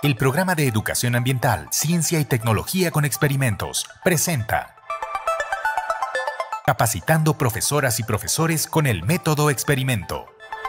El programa de Educación Ambiental, Ciencia y Tecnología con Experimentos presenta Capacitando profesoras y profesores con el método experimento.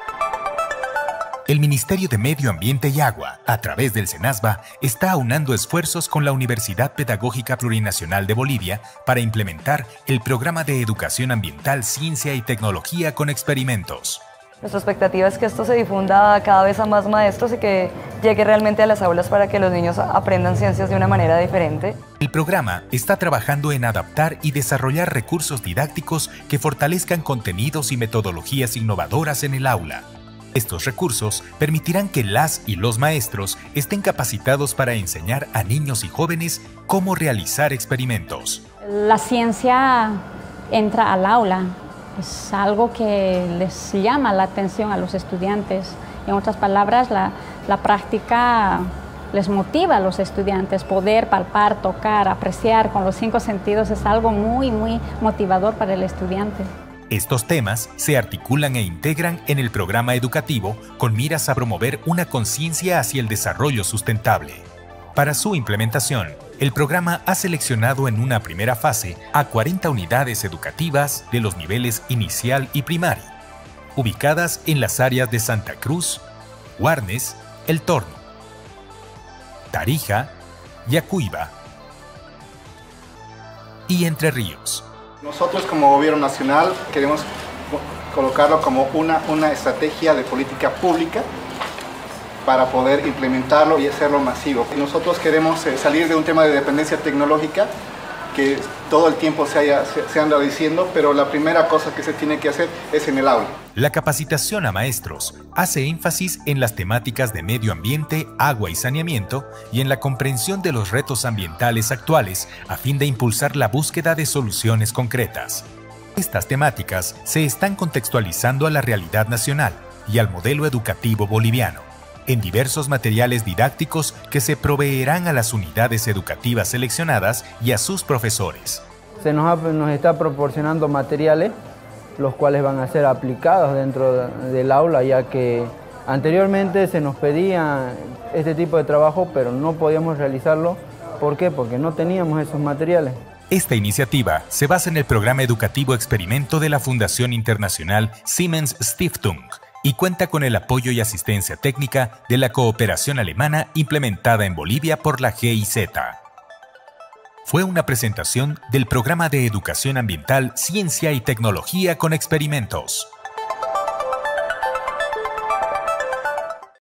El Ministerio de Medio Ambiente y Agua, a través del SENASBA, está aunando esfuerzos con la Universidad Pedagógica Plurinacional de Bolivia para implementar el programa de Educación Ambiental, Ciencia y Tecnología con Experimentos. Nuestra expectativa es que esto se difunda cada vez a más maestros y que llegue realmente a las aulas para que los niños aprendan ciencias de una manera diferente. El programa está trabajando en adaptar y desarrollar recursos didácticos que fortalezcan contenidos y metodologías innovadoras en el aula. Estos recursos permitirán que las y los maestros estén capacitados para enseñar a niños y jóvenes cómo realizar experimentos. La ciencia entra al aula. Es algo que les llama la atención a los estudiantes. En otras palabras, la práctica les motiva a los estudiantes. Poder palpar, tocar, apreciar con los 5 sentidos es algo muy motivador para el estudiante. Estos temas se articulan e integran en el programa educativo con miras a promover una conciencia hacia el desarrollo sustentable. Para su implementación, el programa ha seleccionado en una primera fase a 40 unidades educativas de los niveles inicial y primario, ubicadas en las áreas de Santa Cruz, Guarnes, El Torno, Tarija, Yacuiba y Entre Ríos. Nosotros como Gobierno Nacional queremos colocarlo como una estrategia de política pública para poder implementarlo y hacerlo masivo. Nosotros queremos salir de un tema de dependencia tecnológica que todo el tiempo se anda diciendo, pero la primera cosa que se tiene que hacer es en el aula. La capacitación a maestros hace énfasis en las temáticas de medio ambiente, agua y saneamiento y en la comprensión de los retos ambientales actuales a fin de impulsar la búsqueda de soluciones concretas. Estas temáticas se están contextualizando a la realidad nacional y al modelo educativo boliviano, en diversos materiales didácticos que se proveerán a las unidades educativas seleccionadas y a sus profesores. Se nos está proporcionando materiales, los cuales van a ser aplicados dentro del aula, ya que anteriormente se nos pedía este tipo de trabajo, pero no podíamos realizarlo. ¿Por qué? Porque no teníamos esos materiales. Esta iniciativa se basa en el programa educativo experimento de la Fundación Internacional Siemens Stiftung, y cuenta con el apoyo y asistencia técnica de la cooperación alemana implementada en Bolivia por la GIZ. Fue una presentación del programa de Educación Ambiental, Ciencia y Tecnología con Experimentos.